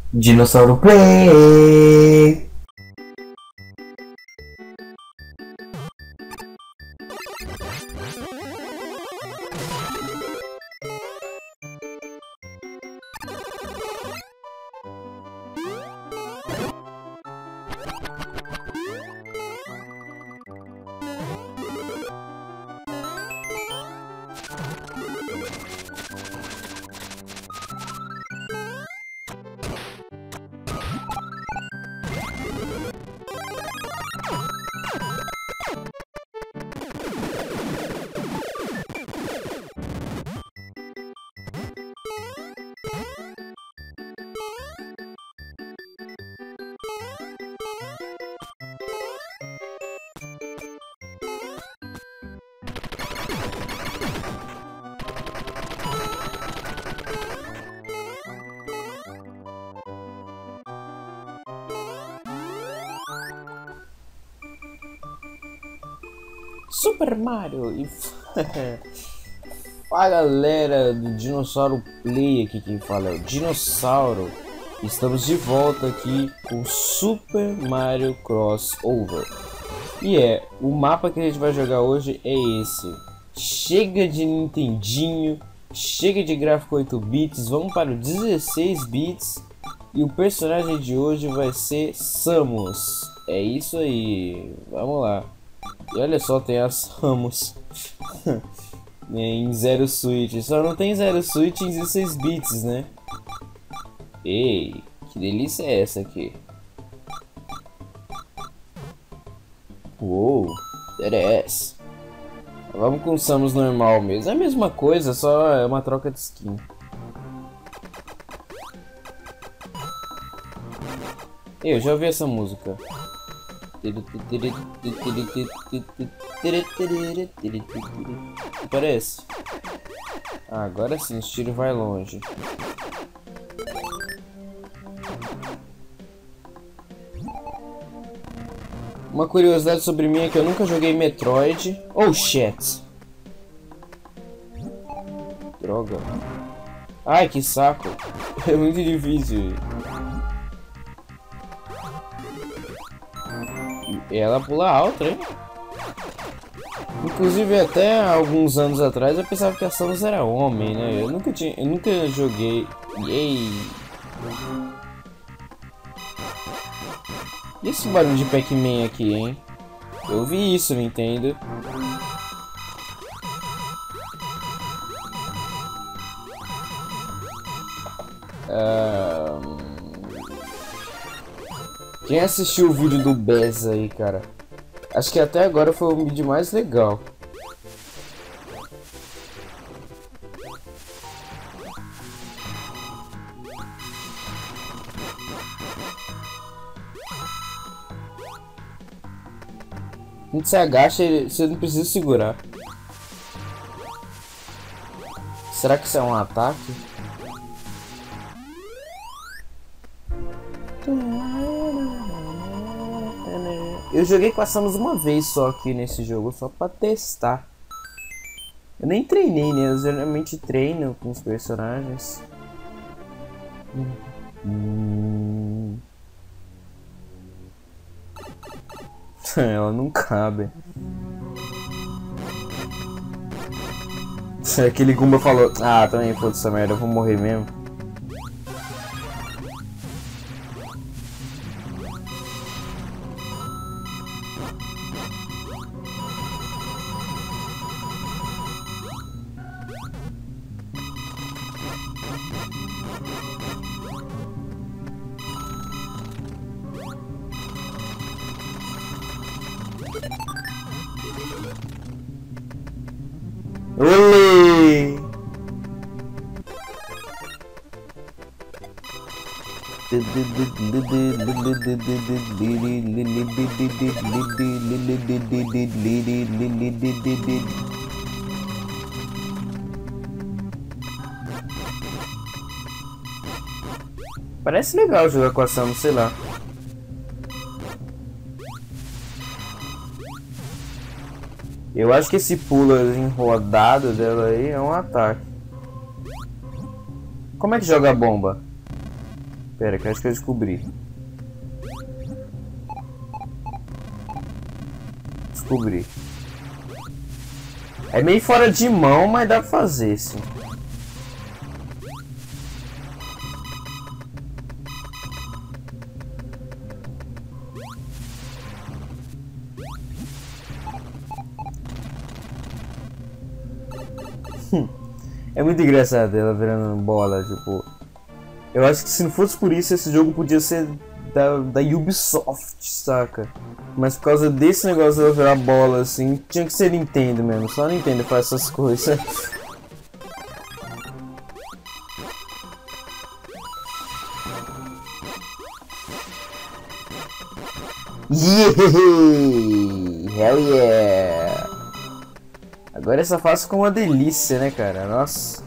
Dinossauro Play! Super Mario e fala galera do Dinossauro Play, aqui quem fala é o Dinossauro. Estamos de volta aqui com Super Mario Crossover. E o mapa que a gente vai jogar hoje é esse. Chega de Nintendinho, chega de gráfico 8 bits, vamos para o 16 bits. E o personagem de hoje vai ser Samus. É isso aí, vamos lá. E olha só, tem as Samus em Zero Switch. Só não tem Zero Switch em 16 bits, né? Ei, que delícia é essa aqui? Uou, that ass. Vamos com o Samus normal mesmo. É a mesma coisa, só é uma troca de skin. Ei, eu já ouvi essa música. Parece? Ah, agora sim, o tiro vai longe. Uma curiosidade sobre mim é que eu nunca joguei Metroid. Oh shit! Droga. Ai, que saco. É muito difícil. E ela pula alto, hein? Inclusive até alguns anos atrás eu pensava que a Samus era homem, né? Eu nunca joguei. Yay! E esse barulho de Pac-Man aqui, hein? Eu vi isso, Nintendo. Quem assistiu o vídeo do Bez aí, cara? Acho que até agora foi o vídeo mais legal. Quando você agacha, você não precisa segurar. Será que isso é um ataque? Eu joguei com a Samus uma vez só aqui nesse jogo, só pra testar. Eu nem treinei, né? Eu geralmente treino com os personagens. Ela não cabe. Aquele Goomba falou: ah, também foda essa merda, eu vou morrer mesmo. Olê! Parece legal jogar com a Samus, sei lá. Eu acho que esse pulo enrodado dela aí é um ataque. Como é que joga a bomba? Pera, que eu acho que eu descobri. Descobri. É meio fora de mão, mas dá pra fazer, sim. É muito engraçado ela virando bola, tipo... Eu acho que se não fosse por isso, esse jogo podia ser da Ubisoft, saca? Mas por causa desse negócio dela virar bola, assim, tinha que ser Nintendo mesmo. Só Nintendo faz essas coisas. Yeah! Hell yeah! Agora essa fase ficou uma delícia, né, cara? Nossa.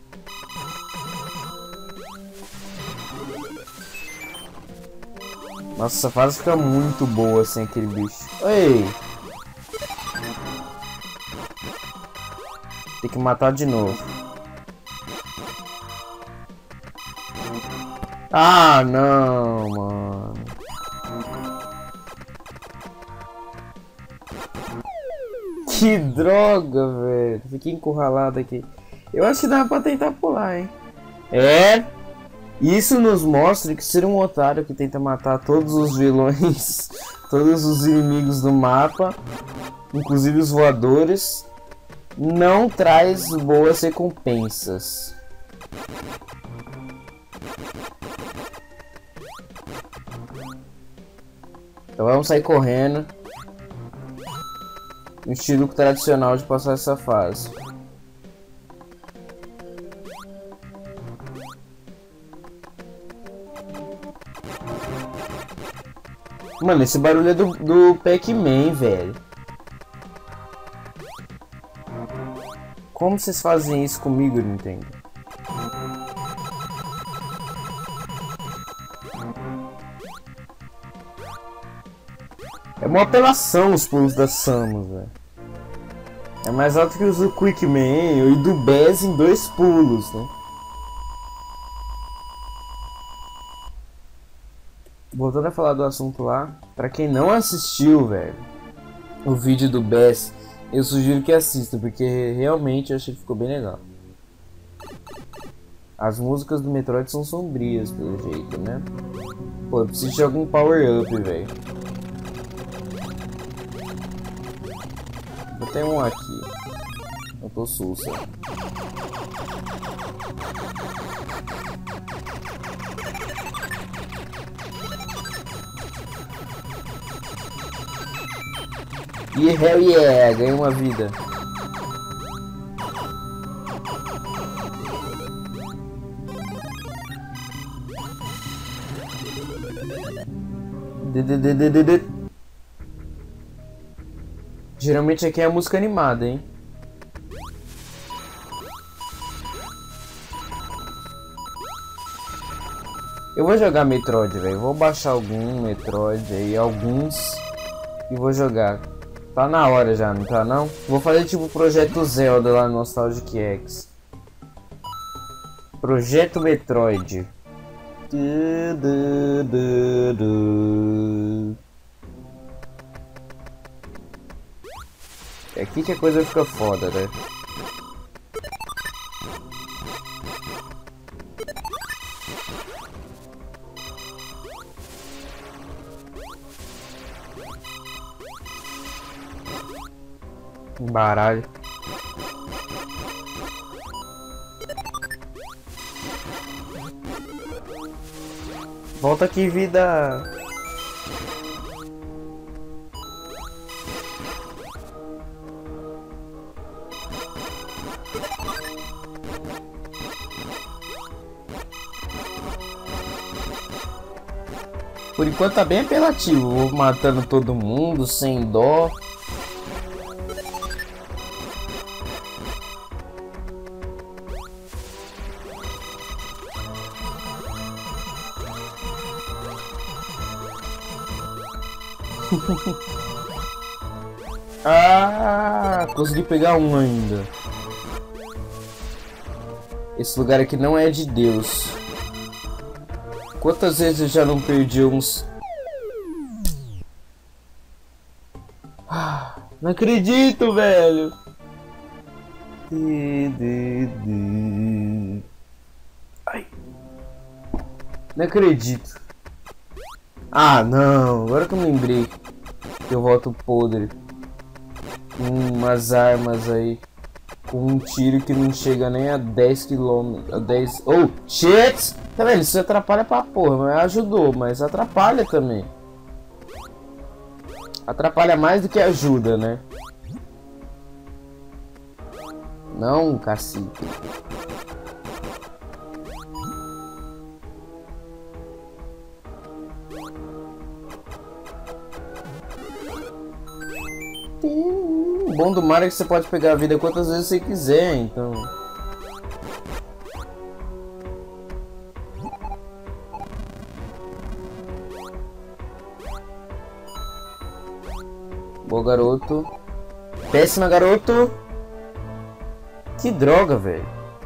Nossa, essa fase fica muito boa sem aquele bicho. Ei! Tem que matar de novo. Ah, não, mano. Que droga, velho. Fiquei encurralado aqui. Eu acho que dá pra tentar pular, hein. É. Isso nos mostra que ser um otário que tenta matar todos os vilões, todos os inimigos do mapa, inclusive os voadores, não traz boas recompensas. Então vamos sair correndo. No estilo tradicional de passar essa fase. Mano, esse barulho é do Pac-Man, velho. Como vocês fazem isso comigo, Nintendo? É uma apelação os pulos da Samus, velho. É mais alto que os do Quickman e do Bass em 2 pulos, né? Voltando a falar do assunto lá, pra quem não assistiu, velho, o vídeo do Bass, eu sugiro que assista, porque realmente eu achei que ficou bem legal. As músicas do Metroid são sombrias, pelo jeito, né? Pô, eu preciso de algum power-up, velho. Vou ter um aqui. Eu tô sussa. E hell yeah, ganhei uma vida. Geralmente aqui é a música animada, hein? Eu vou jogar Metroid, velho. Vou baixar algum Metroid aí, alguns, e vou jogar. Tá na hora já, não tá não? Vou fazer tipo o Projeto Zelda lá no Nostalgic X. Projeto Metroid. É aqui que a coisa fica foda, né? Baralho. Volta aqui, vida. Por enquanto tá bem apelativo. Vou matando todo mundo sem dó. Ah, consegui pegar um ainda. Esse lugar aqui não é de Deus. Quantas vezes eu já não perdi uns... Não acredito, velho! Ai. Não acredito. Ah, não. Agora que eu me lembrei que eu volto podre. Com umas armas aí. Com um tiro que não chega nem a 10 km. A 10... Oh, shit! Tá vendo? Isso atrapalha pra porra. Não é ajudou, mas atrapalha também. Atrapalha mais do que ajuda, né? Não, cacique. O bom do Mario é que você pode pegar a vida quantas vezes você quiser, então... Boa, garoto. Péssima, garoto. Que droga, velho.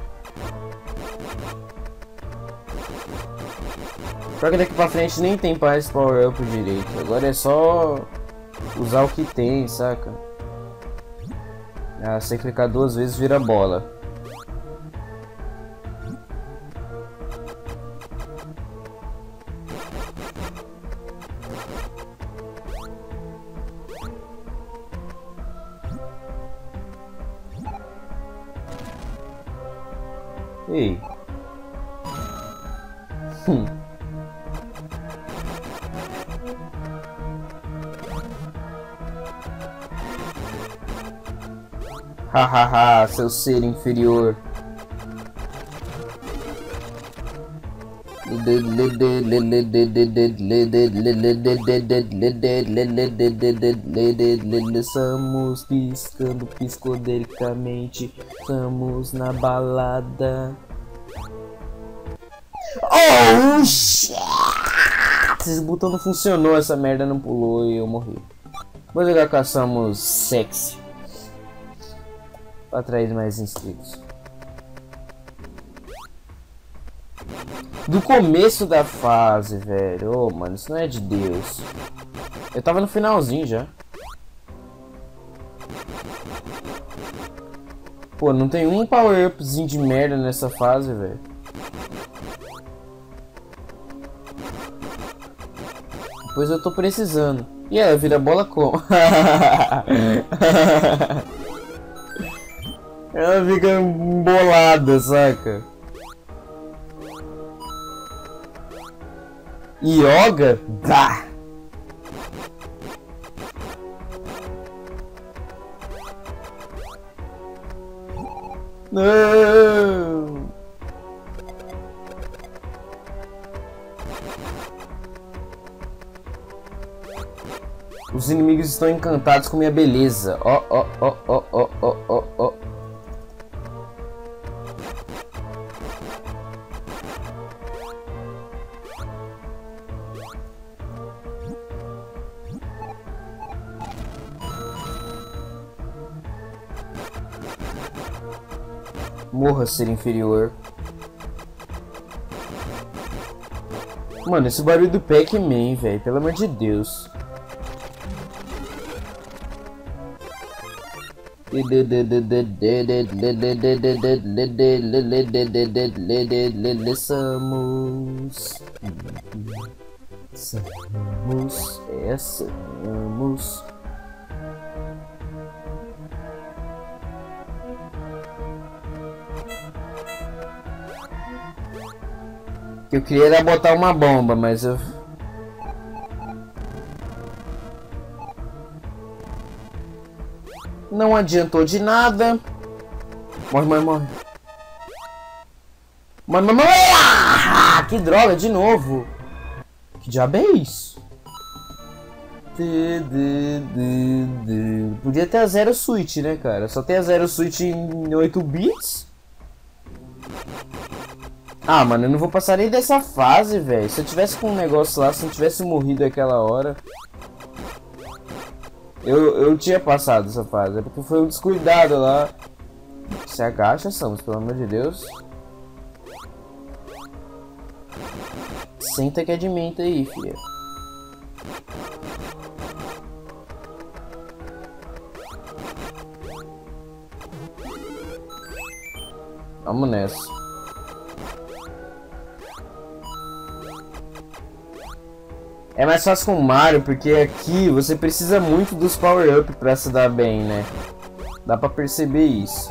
Pior que daqui pra frente nem tem mais power up direito. Agora é só usar o que tem, saca? Ah, você clicar 2 vezes vira bola. Ei. Hahaha, seu ser inferior. Estamos piscando psicodelicamente. Estamos na balada. Oh shit! Esse botão não funcionou, essa merda não pulou e eu morri. Vou jogar com a Samus sexy pra atrair mais inscritos. Do começo da fase, velho. Ô, mano, isso não é de Deus. Eu tava no finalzinho já. Pô, não tem um power upzinho de merda nessa fase, velho. Pois eu tô precisando. E ela vira bola como? Ela fica embolada, saca? Yoga? Dá! Não! Os inimigos estão encantados com minha beleza. Ó, ó, ó, ó, ó, ó, ó, ó. Morra, ser inferior. Mano, esse barulho do Pac-Man, velho. Pelo amor de Deus. Samus, Samus. Eu queria era botar uma bomba, mas eu... Não adiantou de nada. Morre, morre, morre. Morre, morre, morre. Ah, que droga, de novo. Que diabo é isso? Podia ter a Zero Switch, né, cara? Só tem a Zero Switch em 8 bits? Ah, mano, eu não vou passar nem dessa fase, velho. Se eu tivesse com um negócio lá, se eu tivesse morrido aquela hora... Eu tinha passado essa fase, é porque foi um descuidado lá. Se agacha, Samus, pelo amor de Deus. Senta que é de menta aí, filha. Vamos nessa. É mais fácil com o Mario, porque aqui você precisa muito dos power-up pra se dar bem, né? Dá pra perceber isso.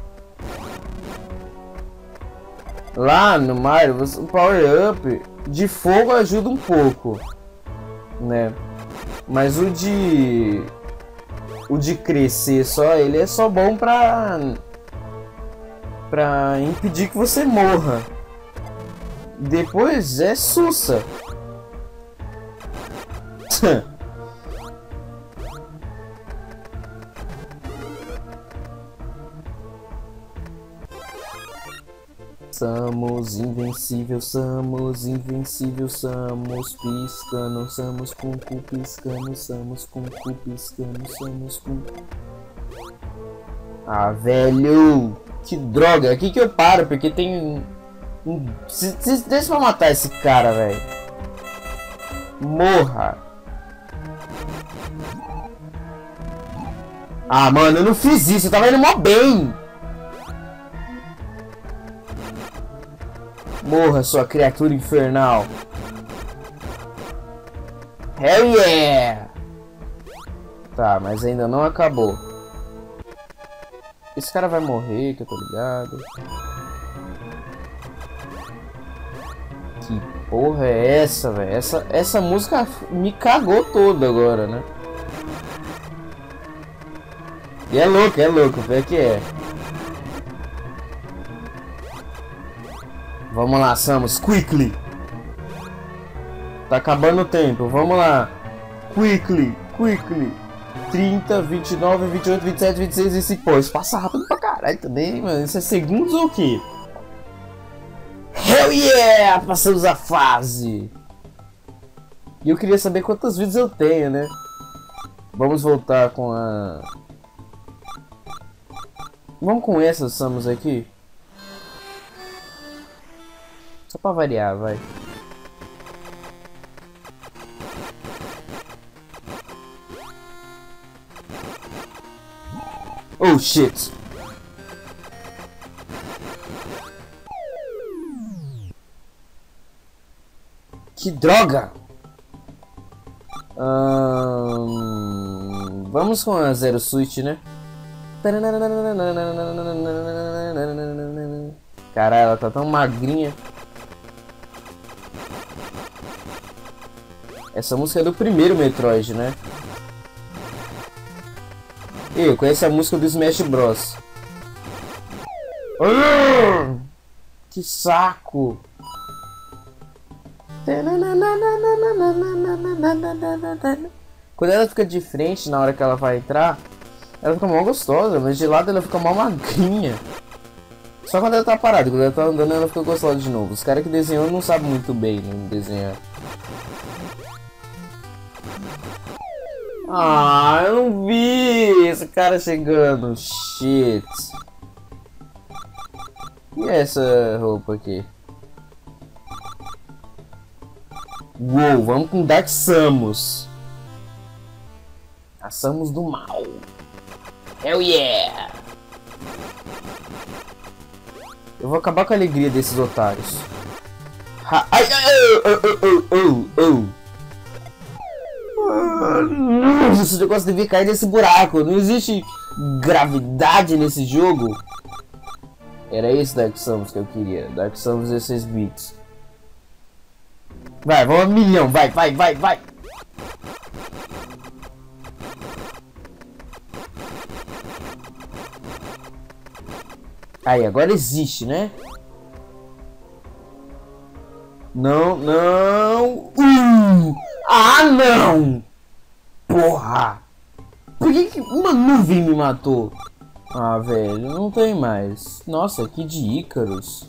Lá no Mario, o power-up de fogo ajuda um pouco, né? Mas o de crescer só, ele é só bom pra impedir que você morra. Depois é sussa. Somos invencíveis, somos invencíveis, somos piscando, somos com cu piscando, somos com cu piscando, somos com... Ah, velho! Que droga! Aqui que eu paro, porque tem deixa eu matar esse cara, velho. Morra! Ah, mano, eu não fiz isso, eu tava indo mó bem! Morra, sua criatura infernal! Hell yeah! Tá, mas ainda não acabou. Esse cara vai morrer, que eu tô ligado. Que porra é essa, velho? Essa música me cagou toda agora, né? E é louco, vê que é. Vamos lá, Samus, quickly! Tá acabando o tempo, vamos lá! Quickly! 30, 29, 28, 27, 26 e se pô, isso passa rápido pra caralho também, mano. Isso é segundos ou o quê? Hell yeah! Passamos a fase! E eu queria saber quantas vidas eu tenho, né? Vamos voltar com a... Vamos com essa Samus aqui? Só pra variar, vai. Oh shit! Que droga! Vamos com a Zero Suit, né? Caralho, ela tá tão magrinha. Essa música é do primeiro Metroid, né? Eu conheço a música do Smash Bros. Que saco! Quando ela fica de frente na hora que ela vai entrar, ela fica mal gostosa, mas de lado ela fica mal magrinha. Só quando ela tá parada, quando ela tá andando ela fica gostosa de novo. Os caras que desenham não sabem muito bem, né, desenhar. Ah, eu não vi esse cara chegando. Shit. E essa roupa aqui? Uou, vamos com Dark Samus. A Samus do mal. Hell yeah! Eu vou acabar com a alegria desses otários. Ai, esse negócio devia cair nesse buraco. Não existe gravidade nesse jogo. Era esse Dark Samus que eu queria. Dark Samus 16 bits. Vai, vamos a milhão. Vai. Aí, agora existe, né? Não. Ah, não! Porra! Por que uma nuvem me matou? Ah, velho, não tem mais. Nossa, Kid Icarus.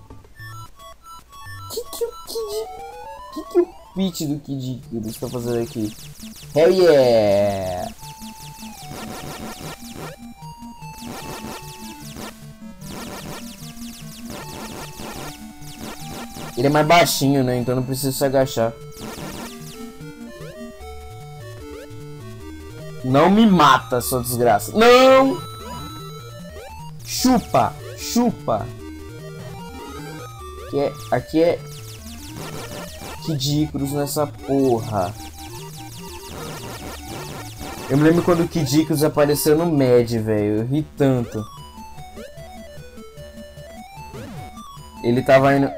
Que o Peach do Kid Icarus tá fazendo aqui? Hell yeah! Ele é mais baixinho, né? Então não precisa se agachar. Não me mata, sua desgraça. Não! Chupa! Chupa! Aqui é Kid Icarus nessa porra. Eu me lembro quando o Kid Icarus apareceu no Mad, velho. Eu ri tanto. Ele tava indo...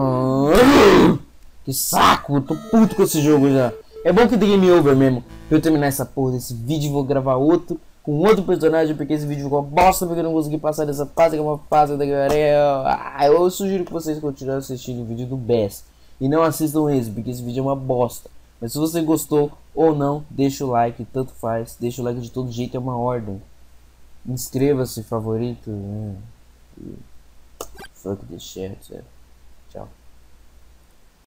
que saco! Eu tô puto com esse jogo já. É bom que tem game over mesmo. Pra eu terminar essa porra desse vídeo, vou gravar outro com outro personagem, porque esse vídeo ficou uma bosta, porque eu não consegui passar dessa fase, que é uma fase da galera. Eu sugiro que vocês continuem assistindo o vídeo do Best. E não assistam esse, porque esse vídeo é uma bosta. Mas se você gostou ou não, deixa o like, tanto faz. Deixa o like de todo jeito, é uma ordem. Inscreva-se, favorito. Fuck the shit,